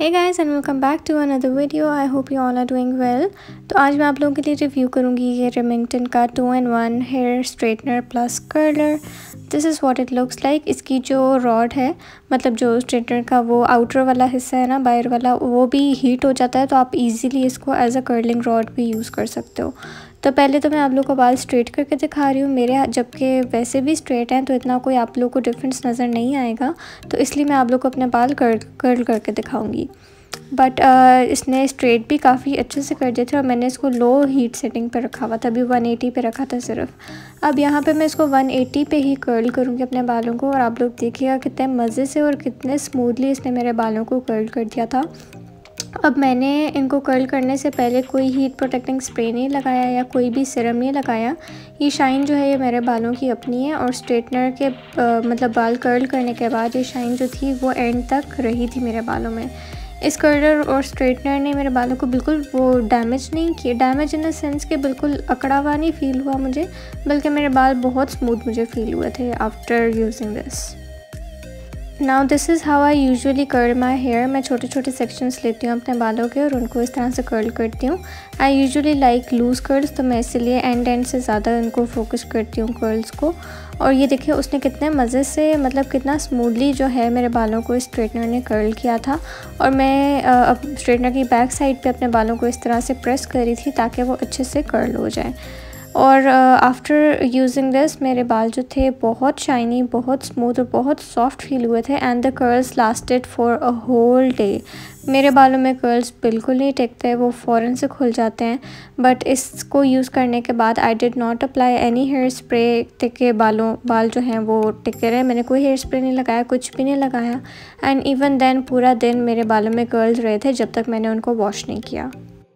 Hey guys and welcome back to another video. I hope you all are doing well. तो आज मैं आप लोगों के लिए रिव्यू करूंगी ये रेमिंगटन का 2-in-1 hair straightener plus curler. This is what it looks like. इसकी जो रॉड है, मतलब जो स्ट्रेटनर का वो आउटर वाला हिस्सा है ना, बाहर वाला, वो भी हीट हो जाता है, तो आप इजीली इसको एज अ कर्लिंग रॉड भी यूज़ कर सकते हो। तो पहले तो मैं आप लोग को बाल स्ट्रेट करके दिखा रही हूँ। मेरे जबकि वैसे भी स्ट्रेट हैं तो इतना कोई आप लोग को डिफरेंस नज़र नहीं आएगा, तो इसलिए मैं आप लोग को अपने बाल कर्ल करके दिखाऊंगी। बट इसने स्ट्रेट भी काफ़ी अच्छे से कर दिए थे और मैंने इसको लो हीट सेटिंग पे रखा हुआ था, अभी 180 पे रखा था सिर्फ। अब यहाँ पे मैं इसको 180 पे ही कर्ल करूँगी अपने बालों को, और आप लोग देखिएगा कितने मज़े से और कितने स्मूथली इसने मेरे बालों को कर्ल कर दिया था। अब मैंने इनको कर्ल करने से पहले कोई हीट प्रोटेक्टिंग स्प्रे नहीं लगाया या कोई भी सीरम नहीं लगाया। ये शाइन जो है ये मेरे बालों की अपनी है, और स्ट्रेटनर के मतलब बाल कर्ल करने के बाद ये शाइन जो थी वो एंड तक रही थी मेरे बालों में। इस कर्लर और स्ट्रेटनर ने मेरे बालों को बिल्कुल वो डैमेज नहीं किया, डैमेज इन द सेंस कि बिल्कुल अकड़ा हुआ नहीं फील हुआ मुझे, बल्कि मेरे बाल बहुत स्मूथ मुझे फील हुए थे after using this. Now this is how I usually curl my hair. मैं छोटे छोटे सेक्शंस लेती हूँ अपने बालों के और उनको इस तरह से कर्ल करती हूँ। I usually like loose curls, तो मैं इसीलिए एंड से ज़्यादा उनको फोकस करती हूँ कर्ल्स को। और ये देखिए उसने कितने मज़े से, मतलब कितना स्मूथली जो है मेरे बालों को स्ट्रेटनर ने कर्ल किया था। और मैं अब स्ट्रेटनर की बैक साइड पे अपने बालों को इस तरह से प्रेस करी थी ताकि वो अच्छे से कर्ल हो जाए। और आफ्टर यूजिंग दिस मेरे बाल जो थे बहुत शाइनी, बहुत स्मूथ और बहुत सॉफ्ट फील हुए थे, and the curls lasted for a whole day. मेरे बालों में कर्ल्स बिल्कुल नहीं टिकते, वो फ़ौरन से खुल जाते हैं। बट इसको यूज़ करने के बाद I did not apply any hair spray टिके बाल जो हैं वो टिके रहे। मैंने कोई हेयर स्प्रे नहीं लगाया, कुछ भी नहीं लगाया, एंड इवन देन पूरा दिन मेरे बालों में कर्ल्स रहे थे जब तक मैंने उनको वॉश नहीं किया।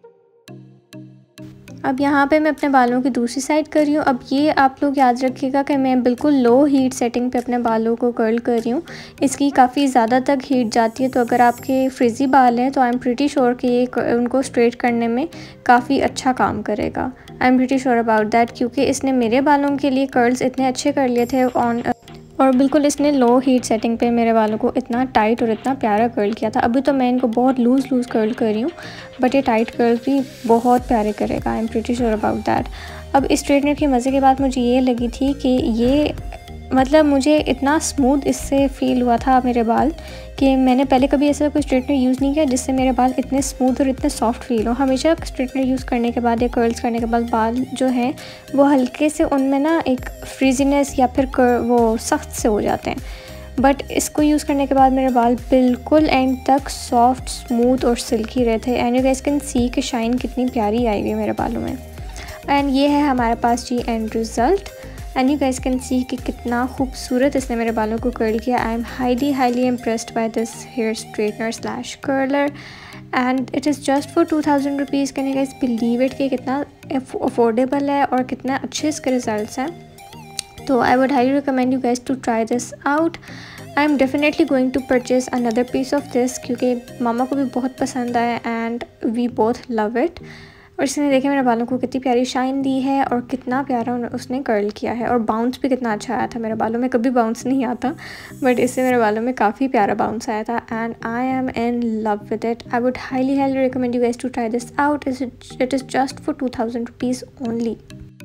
अब यहाँ पे मैं अपने बालों की दूसरी साइड कर रही हूँ। अब ये आप लोग याद रखिएगा कि मैं बिल्कुल लो हीट सेटिंग पे अपने बालों को कर्ल कर रही हूँ। इसकी काफ़ी ज़्यादा तक हीट जाती है, तो अगर आपके फ्रिजी बाल हैं तो आई एम प्रीटी श्योर कि ये उनको स्ट्रेट करने में काफ़ी अच्छा काम करेगा। I am pretty sure about that, क्योंकि इसने मेरे बालों के लिए कर्ल्स इतने अच्छे कर लिए थे और बिल्कुल इसने लो हीट सेटिंग पे मेरे बालों को इतना टाइट और इतना प्यारा कर्ल किया था। अभी तो मैं इनको बहुत लूज़ कर्ल कर रही हूँ, बट ये टाइट कर्ल भी बहुत प्यारे करेगा। I am pretty sure about that. अब इस स्ट्रेटनर की मज़े की बात मुझे ये लगी थी कि ये मतलब मुझे इतना स्मूथ इससे फ़ील हुआ था मेरे बाल कि मैंने पहले कभी ऐसा कोई स्ट्रेटनर यूज़ नहीं किया जिससे मेरे बाल इतने स्मूथ और इतने सॉफ्ट फील हो। हमेशा स्ट्रेटनर यूज़ करने के बाद या कर्ल्स करने के बाद बाल जो हैं वो हल्के से उनमें ना एक फ्रीजीनेस या फिर वो सख्त से हो जाते हैं, बट इसको यूज़ करने के बाद मेरे बाल बिल्कुल एंड तक सॉफ्ट, स्मूथ और सिल्की रहे थे। And you guys can see कि शाइन कितनी प्यारी आई हुई है मेरे बालों में। एंड ये है हमारे पास जी and result. And you guys can see कि कितना खूबसूरत इसने मेरे बालों को कर्ल किया। I am highly impressed by this hair straightener slash curler, and it is just for 2000 rupees. Can you guys believe it कि कितना अफोर्डेबल है और कितना अच्छे इसके रिजल्ट्स हैं। तो I would highly recommend you guys to try this out. I am definitely going to purchase another piece of this, क्योंकि मामा को भी बहुत पसंद आया and we both love it. और इसने देखे मेरे बालों को कितनी प्यारी शाइन दी है और कितना प्यारा उसने कर्ल किया है, और बाउंस भी कितना अच्छा आया था। मेरे बालों में कभी बाउंस नहीं आता, बट इससे मेरे बालों में काफ़ी प्यारा बाउंस आया था, and I am in love with it. I would highly recommend you guys to try this out. It is just for 2000 rupees only.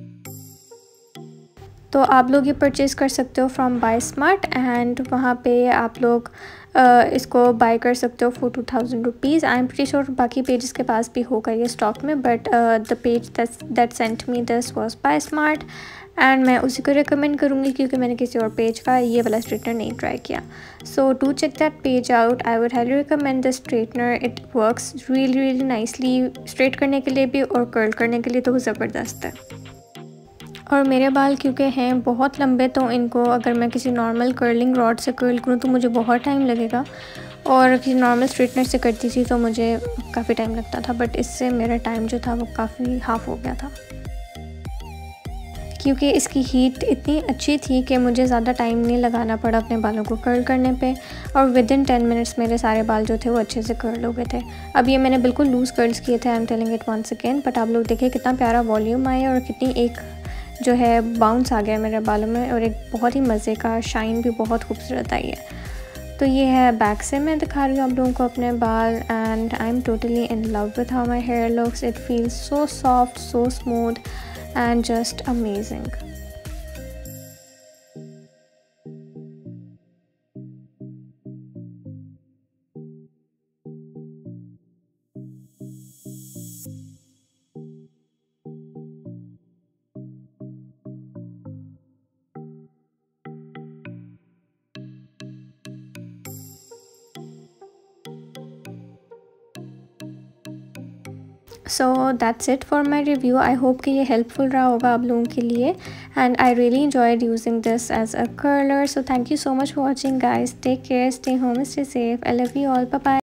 तो आप लोग ये परचेज़ कर सकते हो फ्रॉम बाय स्मार्ट, एंड वहाँ पे आप लोग इसको बाय कर सकते हो for 2000 rupees. I am pretty sure बाकी पेजेस के पास भी होगा ये स्टॉक में, but the page that sent me this was by smart, and मैं उसी को रिकमेंड करूँगी क्योंकि मैंने किसी और पेज का ये वाला स्ट्रेटनर नहीं ट्राई किया। So do check that page out. I would highly recommend the straightener. It works really nicely, straight करने के लिए भी और कर्ल करने के लिए तो ज़बरदस्त है। और मेरे बाल क्योंकि हैं बहुत लंबे, तो इनको अगर मैं किसी नॉर्मल कर्लिंग रॉड से कर्ल करूँ तो मुझे बहुत टाइम लगेगा, और किसी नॉर्मल स्ट्रेटनर से करती थी तो मुझे काफ़ी टाइम लगता था, बट इससे मेरा टाइम जो था वो काफ़ी हाफ हो गया था, क्योंकि इसकी हीट इतनी अच्छी थी कि मुझे ज़्यादा टाइम नहीं लगाना पड़ा अपने बालों को कर्ल करने पे, और विद इन 10 मिनट्स मेरे सारे बाल जो थे वो अच्छे से कर्ल हो गए थे। अब ये मैंने बिल्कुल लूज़ कर्ल्स किए थे, I am telling it once again, but आप लोग देखिए कितना प्यारा वॉल्यूम आया और कितनी एक जो है बाउंस आ गया मेरे बालों में, और एक बहुत ही मज़े का शाइन भी बहुत खूबसूरत आई है। तो ये है बैक से मैं दिखा रही हूँ आप लोगों को अपने बाल, and I am totally in love with how my hair looks. It feels so soft, so smooth and just amazing. So that's it for my review. I hope कि ये हेल्पफुल रहा होगा आप लोगों के लिए, and I really enjoyed using this as a curler. So thank you so much for watching guys. Take care, stay home, stay safe. I love you all. Bye bye.